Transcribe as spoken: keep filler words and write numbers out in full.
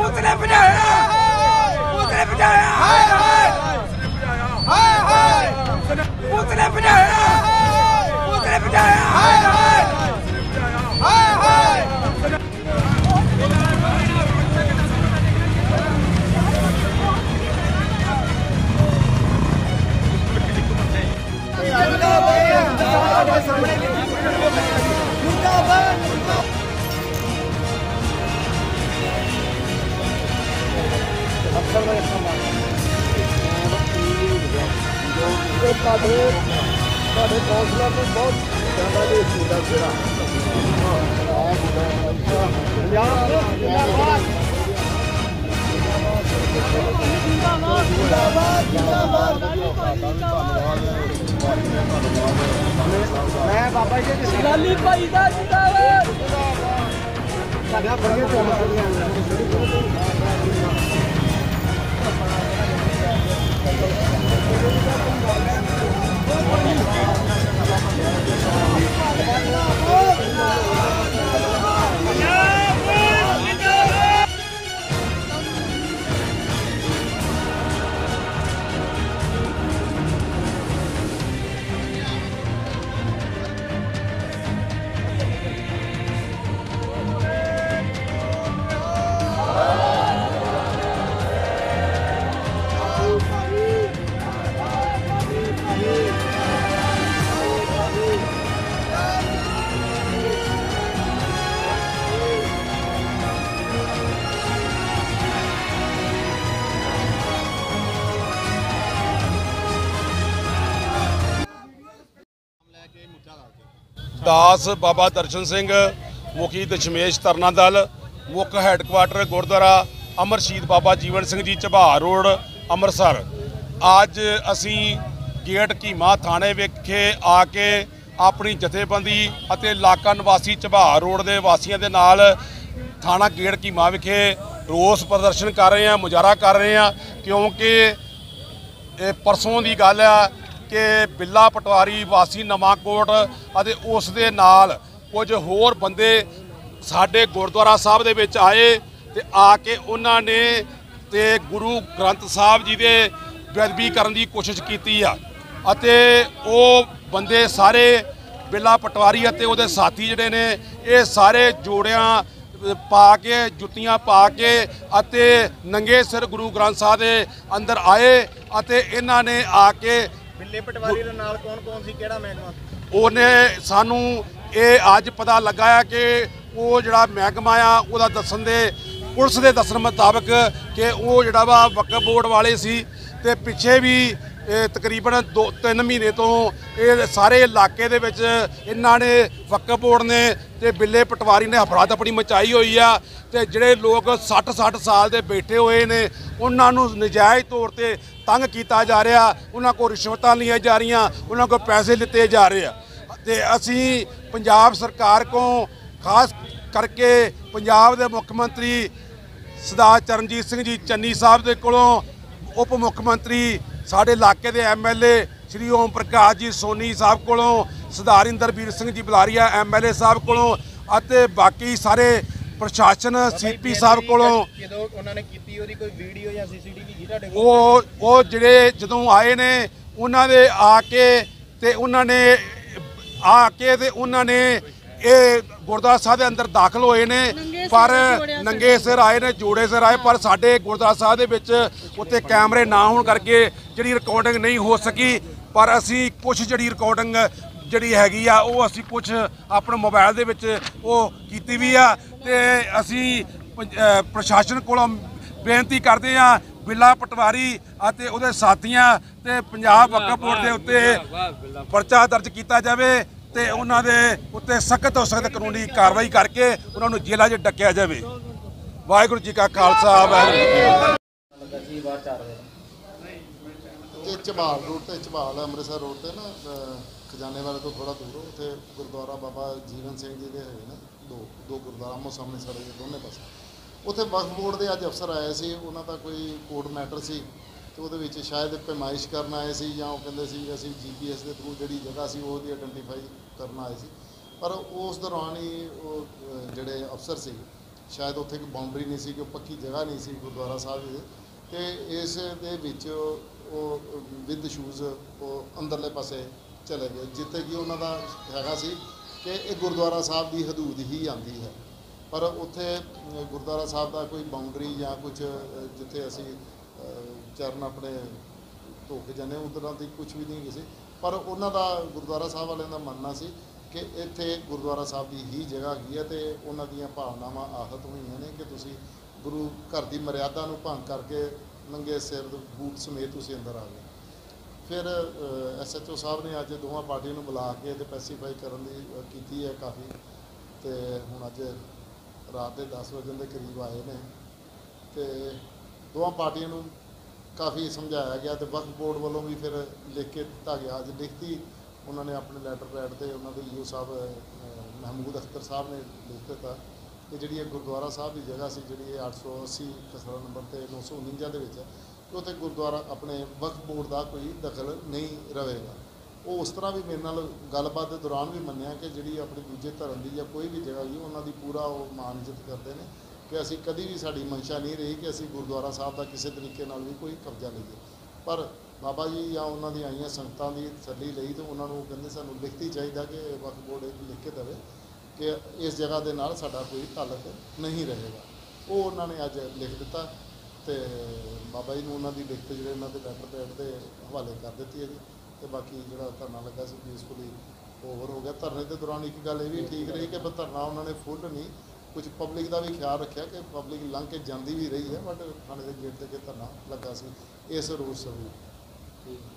पुतले बजाया पुतले बजाया पुतले बजाया पुतले बजाया हौसला में बहुत ज़्यादा मैं बाबा जी गाली भाई दा जिंदाबाद साडा बड़े दास बाबा दर्शन सिंह मुखी दशमेश तरना दल मुख हैडकुआटर गुरुद्वारा अमर शहीद बाबा जीवन सिंह जी चबार रोड अमृतसर। अज असी गेट कीमा थाने विखे आके अपनी जथेबंदी अते इलाका निवासी चबार रोड के वासियों के नाल थाना गेट कीमा विखे रोस प्रदर्शन कर रहे हैं, मुजाहरा कर रहे हैं, क्योंकि परसों की गल है कि बिल्ला पटवारी वासी नवांकोट अते उस दे नाल कुछ होर बंदे साडे गुरुद्वारा साहब दे विच आए ते आके उन्हां ने ते गुरु ग्रंथ साहब जी दे बेअदबी करन दी कोशिश कीती आ अते ओ बंदे सारे बिल्ला पटवारी अते उहदे साथी जिहड़े ने ये सारे जोड़ियां पा के जुत्तियां पा के अते नंगे सिर गुरु ग्रंथ साहब दे अंदर आए अते इन्हां ने आके बिल्ले पटवारी दे नाल कौन कौन सी केड़ा महकमा ਉਹਨੇ ਸਾਨੂੰ ਇਹ ਅੱਜ ਪਤਾ ਲੱਗਾ ਹੈ ਕਿ ਉਹ ਜਿਹੜਾ ਮਹਿਕਮਾ ਆ ਉਹਦਾ ਦੱਸਣ ਦੇ ਪੁਲਿਸ ਦੇ ਦੱਸਣ ਮੁਤਾਬਕ ਕਿ ਉਹ ਜਿਹੜਾ ਵਾ ਵਕਫ ਬੋਰਡ ਵਾਲੇ ਸੀ ਤੇ ਪਿੱਛੇ ਵੀ ਤਕਰੀਬਨ ਦੋ ਤਿੰਨ ਮਹੀਨੇ ਤੋਂ ਇਹ ਸਾਰੇ ਇਲਾਕੇ ਦੇ ਵਿੱਚ ਇਹਨਾਂ ਨੇ ਵਕਫ ਬੋਰਡ ਨੇ ਤੇ ਬਿੱਲੇ ਪਟਵਾਰੀ ਨੇ ਹਫੜਾ ਦਫੜੀ ਮਚਾਈ ਹੋਈ ਆ ਤੇ ਜਿਹੜੇ ਲੋਕ ਸੱਠ ਸੱਠ ਸਾਲ ਦੇ ਬੈਠੇ ਹੋਏ ਨੇ ਉਹਨਾਂ ਨੂੰ ਨਜਾਇਜ਼ ਤੌਰ ਤੇ तंग किया जा रहा, उन्होंने को रिश्वतां लिया जा रही, उन्होंने को पैसे लिते जा रहे हैं। तो असी पंजाब सरकार को खास करके पंजाब के मुख्यमंत्री सरदार चरणजीत सिंह जी चन्नी साहब के कोलों उप मुख्यमंत्री साढ़े इलाके के M L A Shri Om Prakash ji Soni Sahab कोलों Sardar Inderbir Singh ji Bularia M L A Sahab कोलों अते बाकी सारे प्रशासन सी पी साहब कोलों वो जिहड़े जदों आए ने उन्होंने आके ते उन्होंने आके ते उन्होंने ये गुरुद्वारा साहब के अंदर दाखिल होए ने पर नंगे सिर आए ने जोड़े सिर आए पर साडे गुरुद्वारा साहब दे विच उत्ते कैमरे ना होने करके जिहड़ी रिकॉर्डिंग नहीं हो सकी पर असी कुछ जिहड़ी रिकॉर्डिंग जिहड़ी हैगी आ वो असी कुछ अपने मोबाइल दे विच वो कीती भी आ ते असी प्रशासन कोलों बेनती करते हैं बिल्ला पटवारी अते उहदे साथियां ते पंजाब वक्फ बोर्ड के उत्ते परचा दर्ज किया जाए ते उन्हां दे उत्ते सख्त तो सख्त कानूनी कार्रवाई करके उन्हां नूं जेलां च डकिया जाए। वाहिगुरू जी का खालसा वाहिगुरू झबाल रोड ते झबाल अमृतसर रोड ते ना खजाने वाले तो थोड़ा दूर उत्थे गुरुद्वारा बाबा जीवन सिंह जी दे है ना दो दो गुरुद्वारा आमो सामने सड़क दोनों पासे उत्थे वक्फ बोर्ड के अज अफसर आए थे उन्हों का कोई कोर्ट मैटर से तो वो शायद पैमाइश करना आए थे या कहते असी जी पी एस के थ्रू जी जगह से वो आइडेंटिफाई करना आए थे पर उस दौरान ही वो जोड़े अफसर से ਸ਼ਾਇਦ ਉੱਥੇ ਕੋਈ ਬਾਉਂਡਰੀ ਨਹੀਂ ਸੀ, ਕੋਈ ਪੱਕੀ ਜਗ੍ਹਾ ਨਹੀਂ ਸੀ ਗੁਰਦੁਆਰਾ ਸਾਹਿਬ ਦੇ, ਤੇ ਇਸ ਦੇ ਵਿੱਚ ਉਹ ਵਿਦ ਸ਼ੂਜ਼ ਉਹ ਅੰਦਰਲੇ ਪਾਸੇ ਚਲੇ ਗਏ, ਜਿੱਥੇ ਕਿ ਉਹਨਾਂ ਦਾ ਹੈਗਾ ਸੀ ਕਿ ਇਹ ਗੁਰਦੁਆਰਾ ਸਾਹਿਬ ਦੀ ਹਦੂਦ ਹੀ ਆਉਂਦੀ ਹੈ। ਪਰ ਉੱਥੇ ਗੁਰਦੁਆਰਾ ਸਾਹਿਬ ਦਾ ਕੋਈ ਬਾਉਂਡਰੀ ਜਾਂ ਕੁਝ ਜਿੱਥੇ ਅਸੀਂ ਚਰਨ ਆਪਣੇ ਧੋ ਕੇ ਜਾਂਦੇ ਉੱਦਾਂ ਦੀ ਕੁਝ ਵੀ ਨਹੀਂ ਸੀ। ਪਰ ਉਹਨਾਂ ਦਾ ਗੁਰਦੁਆਰਾ ਸਾਹਿਬ ਵਾਲਿਆਂ ਦਾ ਮੰਨਣਾ ਸੀ ਕਿ ਇੱਥੇ ਗੁਰਦੁਆਰਾ ਸਾਹਿਬ ਦੀ ਹੀ ਜਗ੍ਹਾ ਹੈਗੀ ਹੈ, ਤੇ ਉਹਨਾਂ ਦੀਆਂ ਭਾਵਨਾਵਾਂ ਆਹਤ ਹੋਈਆਂ ਨੇ ਕਿ ਤੁਸੀਂ ਗੁਰੂ ਘਰ ਦੀ ਮਰਿਆਦਾ ਨੂੰ ਭੰਗ ਕਰਕੇ ਨੰਗੇ ਸਿਰ ਬੂਟ ਸਮੇਤ ਤੁਸੀਂ ਅੰਦਰ ਆ ਗਏ। ਫਿਰ ਐਸ ਐਚ ਓ ਸਾਹਿਬ ਨੇ ਅੱਜ ਦੋਵਾਂ ਪਾਰਟੀਆਂ ਨੂੰ ਬੁਲਾ ਕੇ ਤੇ ਪੈਸੀਫਾਈ ਕਰਨ ਦੀ ਕੀਤੀ ਹੈ ਕਾਫੀ, ਤੇ ਹੁਣ ਅੱਜ ਰਾਤ ਦੇ ਦਸ ਵਜੇ ਦੇ ਕਰੀਬ ਆਏ ਨੇ, ਤੇ ਦੋਵਾਂ ਪਾਰਟੀਆਂ ਨੂੰ ਕਾਫੀ ਸਮਝਾਇਆ ਗਿਆ, ਤੇ ਵਕਫ ਬੋਰਡ ਵੱਲੋਂ ਵੀ ਫਿਰ ਲਿਖ ਕੇ ਦਿੱਤਾ ਗਿਆ। ਅੱਜ ਲਿਖਤੀ ਉਹਨਾਂ ਨੇ ਆਪਣੇ ਲੈਟਰ ਪੈਡ ਤੇ ਉਹਨਾਂ ਦੇ ਈਓ ਸਾਹਿਬ ਮਹਿਮੂਦ ਅਖਤਰ ਸਾਹਿਬ ਨੇ ਲਿਖ ਦਿੱਤਾ ਕਿ ਜਿਹੜੀ ਇਹ ਗੁਰਦੁਆਰਾ ਸਾਹਿਬ ਦੀ ਜਗ੍ਹਾ ਸੀ, ਜਿਹੜੀ ਇਹ ਅੱਠ ਸੌ ਅੱਸੀ ਖਸਰਾ ਨੰਬਰ ਤੇ ਨੌ ਸੌ ਉਣੰਜਾ ਦੇ ਵਿੱਚ ਹੈ, ਕਿ ਉੱਥੇ ਗੁਰਦੁਆਰਾ ਆਪਣੇ ਵਕਫ ਬੋਰਡ ਦਾ ਕੋਈ ਦਖਲ ਨਹੀਂ ਰਹੇਗਾ। ਉਹ ਉਸ ਤਰ੍ਹਾਂ ਵੀ ਮੇਰੇ ਨਾਲ ਗੱਲਬਾਤ ਦੇ ਦੌਰਾਨ ਵੀ ਮੰਨਿਆ ਕਿ ਜਿਹੜੀ ਆਪਣੀ ਦੂਜੇ ਧਰਮ ਦੀ ਜਾਂ ਕੋਈ ਵੀ ਜਗ੍ਹਾ ਹੋਈ ਉਹਨਾਂ ਦੀ ਪੂਰਾ ਉਹ ਮਾਣ ਇੱਜ਼ਤ ਕਰਦੇ ਨੇ, ਕਿ ਅਸੀਂ ਕਦੀ ਵੀ ਸਾਡੀ ਮਨਸ਼ਾ ਨਹੀਂ ਰਹੀ ਕਿ ਅਸੀਂ ਗੁਰਦੁਆਰਾ ਸਾਹਿਬ ਦਾ ਕਿਸੇ ਤਰੀਕੇ ਨਾਲ ਵੀ ਕੋਈ ਕਬਜ਼ਾ ਲਈਏ। ਪਰ ਬਾਬਾ ਜੀ ਜਾਂ ਉਹਨਾਂ ਦੀਆਂ ਆਈਆਂ ਸੰਗਤਾਂ ਦੀ ਤਸੱਲੀ ਲਈ ਤੇ ਉਹਨਾਂ ਨੂੰ ਕਹਿੰਦੇ ਸਾਨੂੰ ਲਿਖਤੀ ਚਾਹੀਦਾ ਕਿ ਵਕਫ ਬੋਰਡ ਇਹ ਲਿਖ ਕੇ ਦੇਵੇ ਕਿ ਇਸ ਜਗ੍ਹਾ ਦੇ ਨਾਲ ਸਾਡਾ ਕੋਈ ਤਾਲੁਕ ਨਹੀਂ ਰਹੇਗਾ। ਉਹ ਉਹਨਾਂ ਨੇ ਅੱਜ ਲਿਖ ਦਿੱਤਾ, ਤੇ ਬਾਬਾ ਜੀ ਨੂੰ ਉਹਨਾਂ ਦੀ ਲਿਖਤ ਜਿਹੜੇ ਉਹਨਾਂ ਦੇ ਲੈਟਰ ਪੈਡ ਦੇ ਹਵਾਲੇ ਕਰ ਦਿੱਤੀ ਹੈ ਜੀ। ਤੇ ਬਾਕੀ ਜਿਹੜਾ ਧਰਨਾ ਲੱਗਾ ਸੀ ਪੀਸਫੁਲੀ ਓਵਰ ਹੋ ਗਿਆ। ਧਰਨੇ ਦੇ ਦੌਰਾਨ ਇੱਕ ਗੱਲ ਇਹ ਵੀ ਠੀਕ ਰਹੀ ਕਿ ਧਰਨਾ ਉਹਨਾਂ ਨੇ ਫੁੱਲ ਨਹੀਂ, ਕੁਝ ਪਬਲਿਕ ਦਾ ਵੀ ਖਿਆਲ ਰੱਖਿਆ ਕਿ ਪਬਲਿਕ ਲੰਘ ਕੇ ਜਾਂਦੀ ਵੀ ਰਹੀ ਹੈ, ਬਟ ਥਾਣੇ ਦੇ ਗੇਟ ਤੇ ਧਰਨਾ ਲੱਗਾ ਸੀ ਇਸ ਰੋਜ਼ ਸਭ